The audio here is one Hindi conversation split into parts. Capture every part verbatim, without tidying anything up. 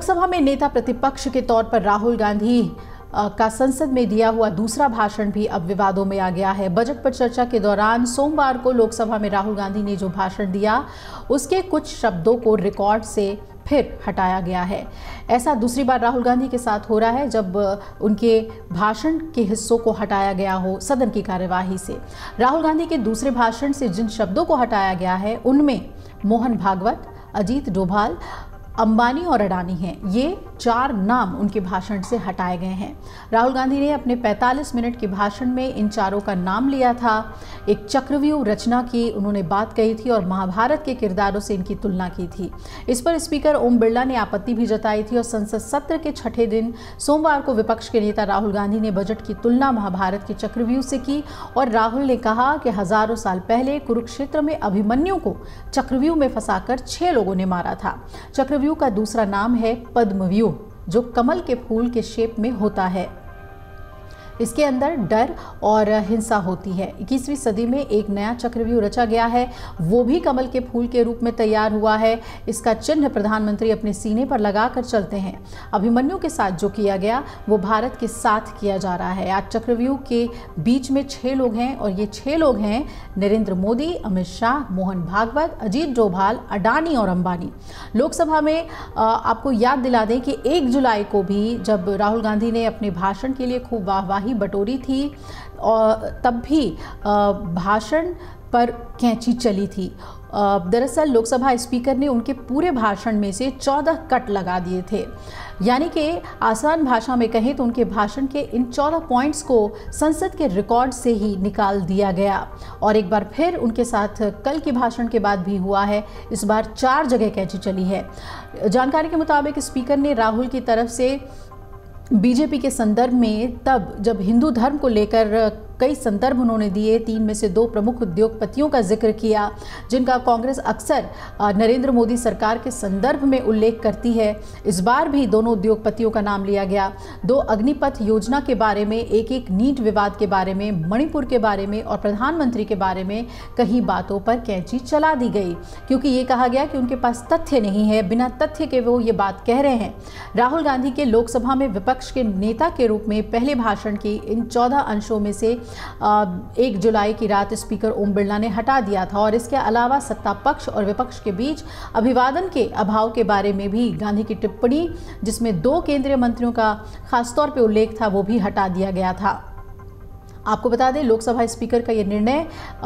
लोकसभा में नेता प्रतिपक्ष के तौर पर राहुल गांधी का संसद में दिया हुआ दूसरा भाषण भी अब विवादों में आ गया है। बजट पर चर्चा के दौरान सोमवार को लोकसभा में राहुल गांधी ने जो भाषण दिया, उसके कुछ शब्दों को रिकॉर्ड से फिर हटाया गया है। ऐसा दूसरी बार राहुल गांधी के साथ हो रहा है जब उनके भाषण के हिस्सों को हटाया गया हो सदन की कार्यवाही से। राहुल गांधी के दूसरे भाषण से जिन शब्दों को हटाया गया है, उनमें मोहन भागवत, अजीत डोभाल, अंबानी और अडानी हैं। ये चार नाम उनके भाषण से हटाए गए हैं। राहुल गांधी ने अपने पैंतालीस मिनट के भाषण में इन चारों का नाम लिया था। एक चक्रव्यूह रचना की उन्होंने बात कही थी और महाभारत के किरदारों से इनकी तुलना की थी। इस पर स्पीकर ओम बिरला ने आपत्ति भी जताई थी और संसद सत्र के छठे दिन सोमवार को विपक्ष के नेता राहुल गांधी ने बजट की तुलना महाभारत के चक्रव्यूह से की और राहुल ने कहा कि हजारों साल पहले कुरुक्षेत्र में अभिमन्यु को चक्रव्यूह में फंसाकर छह लोगों ने मारा था। चक्रव्यूह का दूसरा नाम है पद्मव्यूह, जो कमल के फूल के शेप में होता है। इसके अंदर डर और हिंसा होती है। इक्कीसवीं सदी में एक नया चक्रव्यूह रचा गया है, वो भी कमल के फूल के रूप में तैयार हुआ है। इसका चिन्ह प्रधानमंत्री अपने सीने पर लगाकर चलते हैं। अभिमन्यु के साथ जो किया गया वो भारत के साथ किया जा रहा है। आज चक्रव्यूह के बीच में छह लोग हैं और ये छह लोग हैं नरेंद्र मोदी, अमित शाह, मोहन भागवत, अजीत डोभाल, अडानी और अंबानी। लोकसभा में आपको याद दिला दें कि एक जुलाई को भी जब राहुल गांधी ने अपने भाषण के लिए खूब वाहवाही बटोरी थी और तब भी भाषण पर कैंची चली थी। दरअसल लोकसभा स्पीकर ने उनके पूरे भाषण में से चौदह कट लगा दिए थे। यानी कि आसान भाषा में कहें तो उनके भाषण के इन चौदह पॉइंट्स को संसद के रिकॉर्ड से ही निकाल दिया गया। और एक बार फिर उनके साथ कल के भाषण के बाद भी हुआ है। इस बार चार जगह कैंची चली है। जानकारी के मुताबिक स्पीकर ने राहुल की तरफ से बीजेपी के संदर्भ में तब जब हिंदू धर्म को लेकर कई संदर्भ उन्होंने दिए। तीन में से दो प्रमुख उद्योगपतियों का जिक्र किया, जिनका कांग्रेस अक्सर नरेंद्र मोदी सरकार के संदर्भ में उल्लेख करती है। इस बार भी दोनों उद्योगपतियों का नाम लिया गया। दो अग्निपथ योजना के बारे में, एक एक नीट विवाद के बारे में, मणिपुर के बारे में और प्रधानमंत्री के बारे में कई बातों पर कैंची चला दी गई, क्योंकि ये कहा गया कि उनके पास तथ्य नहीं है, बिना तथ्य के वो ये बात कह रहे हैं। राहुल गांधी के लोकसभा में विपक्ष के नेता के रूप में पहले भाषण की इन चौदह अंशों में से एक जुलाई की रात स्पीकर ओम बिरला ने हटा दिया था और इसके अलावा सत्ता पक्ष और विपक्ष के बीच अभिवादन के अभाव के बारे में भी गांधी की टिप्पणी, जिसमें दो केंद्रीय मंत्रियों का खासतौर पर उल्लेख था, वो भी हटा दिया गया था। आपको बता दें, लोकसभा स्पीकर का यह निर्णय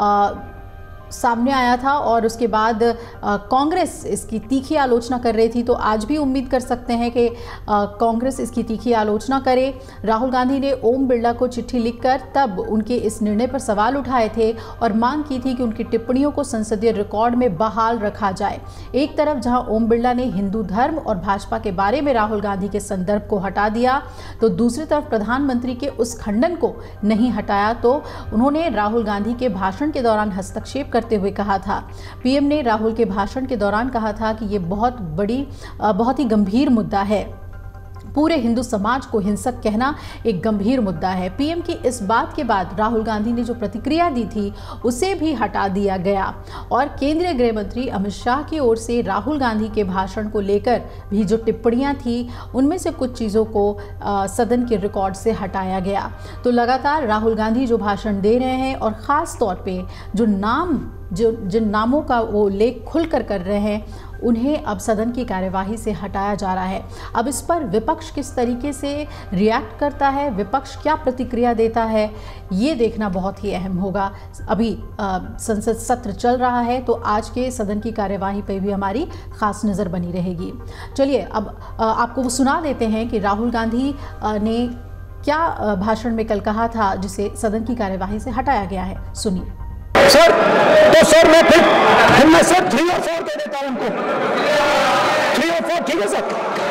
सामने आया था और उसके बाद कांग्रेस इसकी तीखी आलोचना कर रही थी। तो आज भी उम्मीद कर सकते हैं कि कांग्रेस इसकी तीखी आलोचना करे। राहुल गांधी ने ओम बिरला को चिट्ठी लिखकर तब उनके इस निर्णय पर सवाल उठाए थे और मांग की थी कि उनकी टिप्पणियों को संसदीय रिकॉर्ड में बहाल रखा जाए। एक तरफ जहां ओम बिरला ने हिंदू धर्म और भाजपा के बारे में राहुल गांधी के संदर्भ को हटा दिया, तो दूसरी तरफ प्रधानमंत्री के उस खंडन को नहीं हटाया। तो उन्होंने राहुल गांधी के भाषण के दौरान हस्तक्षेप करते हुए कहा था। पीएम ने राहुल के भाषण के दौरान कहा था कि ये बहुत बड़ी बहुत ही गंभीर मुद्दा है। पूरे हिंदू समाज को हिंसक कहना एक गंभीर मुद्दा है। पीएम की इस बात के बाद राहुल गांधी ने जो प्रतिक्रिया दी थी उसे भी हटा दिया गया और केंद्रीय गृह मंत्री अमित शाह की ओर से राहुल गांधी के भाषण को लेकर भी जो टिप्पणियां थी उनमें से कुछ चीज़ों को आ, सदन के रिकॉर्ड से हटाया गया। तो लगातार राहुल गांधी जो भाषण दे रहे हैं और ख़ास तौर पे जो नाम जो जिन नामों का वो उल्लेख खुलकर कर रहे हैं, उन्हें अब सदन की कार्यवाही से हटाया जा रहा है। अब इस पर विपक्ष किस तरीके से रिएक्ट करता है, विपक्ष क्या प्रतिक्रिया देता है, ये देखना बहुत ही अहम होगा। अभी आ, संसद सत्र चल रहा है, तो आज के सदन की कार्यवाही पर भी हमारी खास नज़र बनी रहेगी। चलिए अब आ, आपको वो सुना देते हैं कि राहुल गांधी आ, ने क्या भाषण में कल कहा था, जिसे सदन की कार्यवाही से हटाया गया है। सुनिए। सर तो सर मैं फिर फिर मैं सर थ्री और फोर दे देता हूं उनको, थ्री और फोर, ठीक है सर।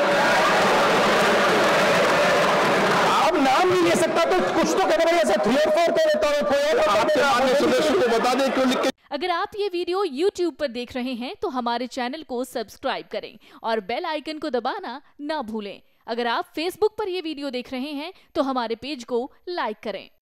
अब नाम नहीं ले सकता तो कुछ तो कहना भैया सर, थ्री और फोर दे देता हूं। बता दें क्यों लिख के। अगर आप ये वीडियो यूट्यूब पर देख रहे हैं तो हमारे चैनल को सब्सक्राइब करें और बेल आइकन को दबाना ना भूलें। अगर आप फेसबुक पर ये वीडियो देख रहे हैं तो हमारे पेज को लाइक करें।